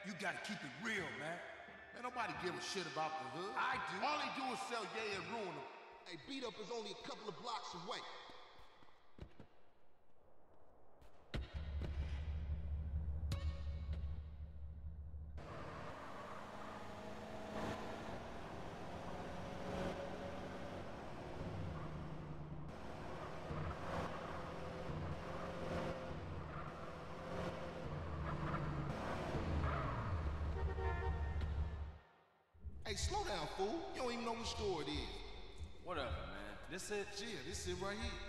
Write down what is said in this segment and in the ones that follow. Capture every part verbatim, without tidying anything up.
You gotta keep it real, man. Man, nobody give a shit about the hood. I do. All they do is sell yay and ruin them. Hey, beat up is only a couple of blocks away. Hey, slow down, fool. You don't even know which store it is. Whatever, man. This it? Yeah, this it right here.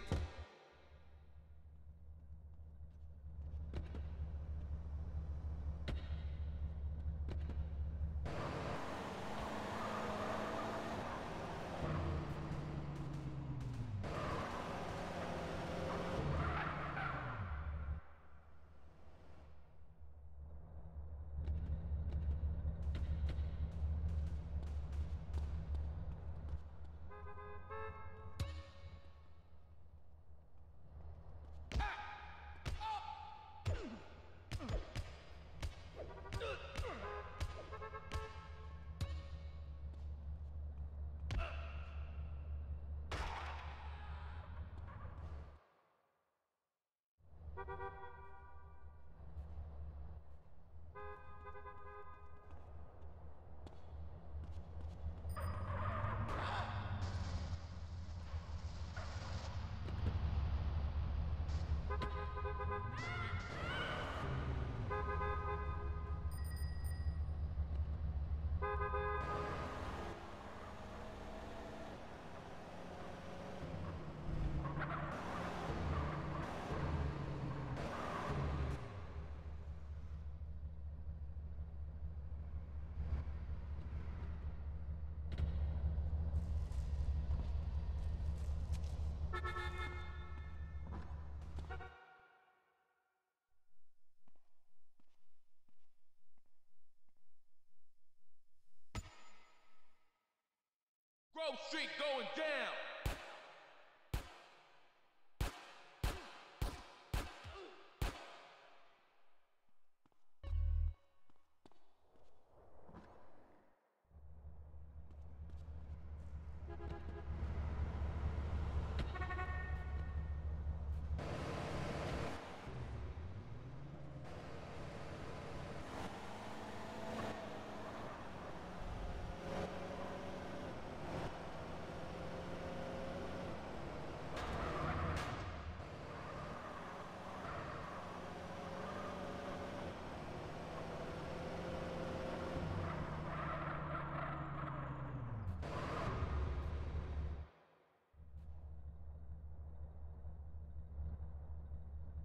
Grove Street going down.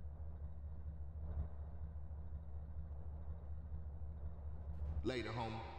Later, homie.